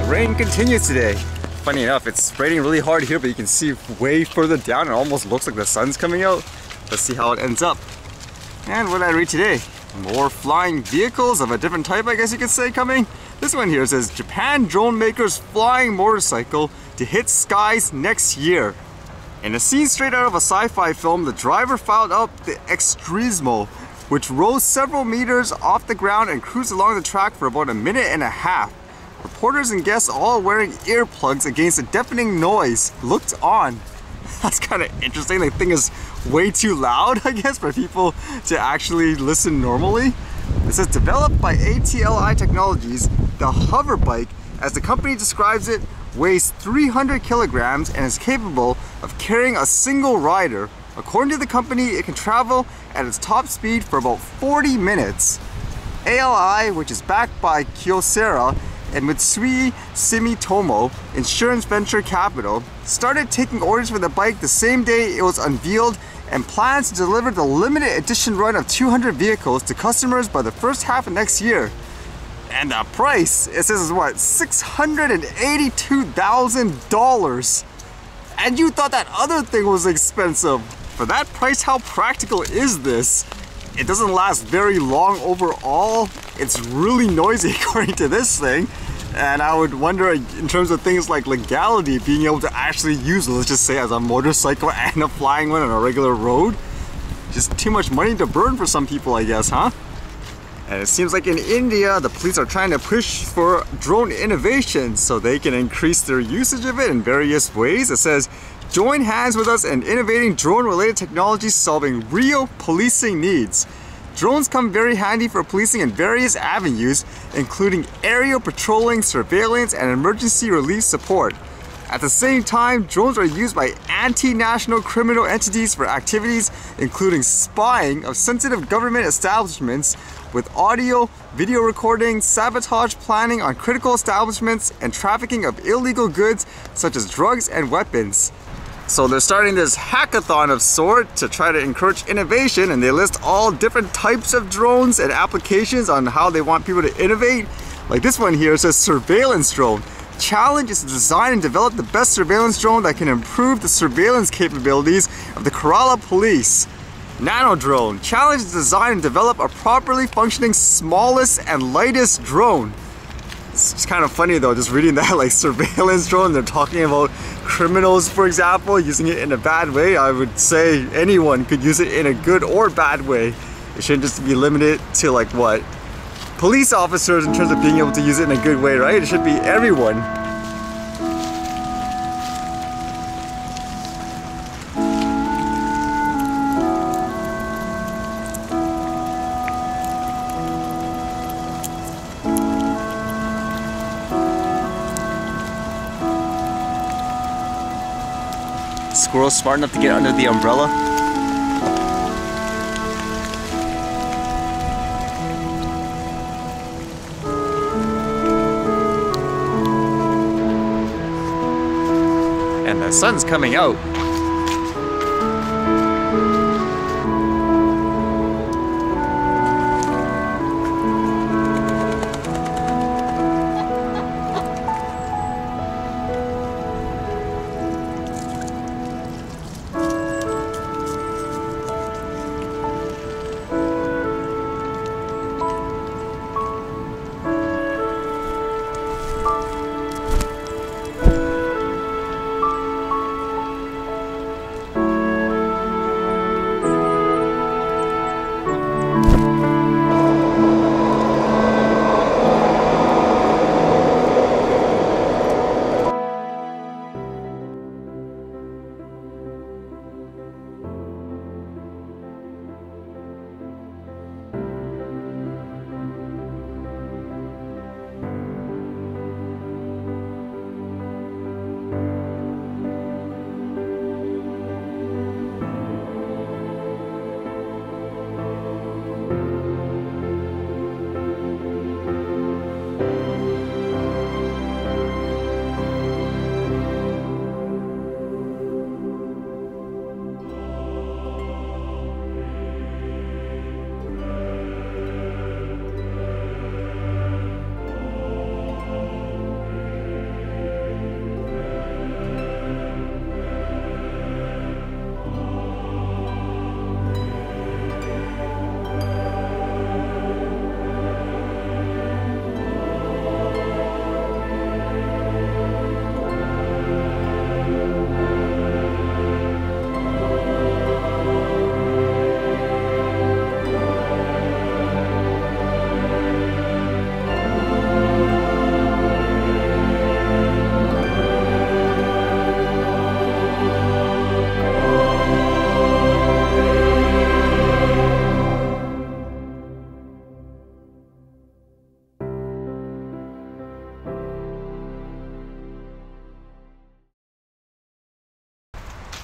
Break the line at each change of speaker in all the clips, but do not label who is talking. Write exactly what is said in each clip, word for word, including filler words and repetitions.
rain continues today. Funny enough, it's raining really hard here, but you can see way further down, it almost looks like the sun's coming out. Let's see how it ends up. And what did I read today? More flying vehicles of a different type, I guess you could say, coming. This one here says, Japan drone makers flying motorcycle to hit skies next year. In a scene straight out of a sci-fi film, the driver fired up the Extremismo, which rose several meters off the ground and cruised along the track for about a minute and a half. Reporters and guests, all wearing earplugs against a deafening noise, looked on. That's kind of interesting. The thing is way too loud, I guess, for people to actually listen normally. It says, developed by A T L I Technologies, the hover bike, as the company describes it, weighs three hundred kilograms and is capable of carrying a single rider. According to the company, it can travel at its top speed for about forty minutes. A L I, which is backed by Kyocera and Mitsui Sumitomo Insurance Venture Capital, started taking orders for the bike the same day it was unveiled and plans to deliver the limited edition run of two hundred vehicles to customers by the first half of next year. And the price, it says is what, six hundred eighty-two thousand dollars. And you thought that other thing was expensive. For that price, how practical is this? It doesn't last very long overall. It's really noisy according to this thing. And I would wonder, in terms of things like legality, being able to actually use it, let's just say as a motorcycle and a flying one on a regular road. Just too much money to burn for some people, I guess, huh? And it seems like in India, the police are trying to push for drone innovation so they can increase their usage of it in various ways. It says, join hands with us in innovating drone-related technologies solving real policing needs. Drones come very handy for policing in various avenues, including aerial patrolling, surveillance, and emergency relief support. At the same time, drones are used by anti-national criminal entities for activities including spying of sensitive government establishments with audio, video recording, sabotage planning on critical establishments, and trafficking of illegal goods such as drugs and weapons. So they're starting this hackathon of sort to try to encourage innovation, and they list all different types of drones and applications on how they want people to innovate. Like this one here says surveillance drone. Challenge is to design and develop the best surveillance drone that can improve the surveillance capabilities of the Kerala police. Nano drone. Challenge is to design and develop a properly functioning smallest and lightest drone. It's just kind of funny though, just reading that, like surveillance drone, they're talking about criminals, for example, using it in a bad way. I would say anyone could use it in a good or bad way. It shouldn't just be limited to like what? Police officers in terms of being able to use it in a good way, right? It should be everyone. Squirrel's smart enough to get under the umbrella. And the sun's coming out.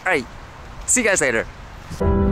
Alright, see you guys later.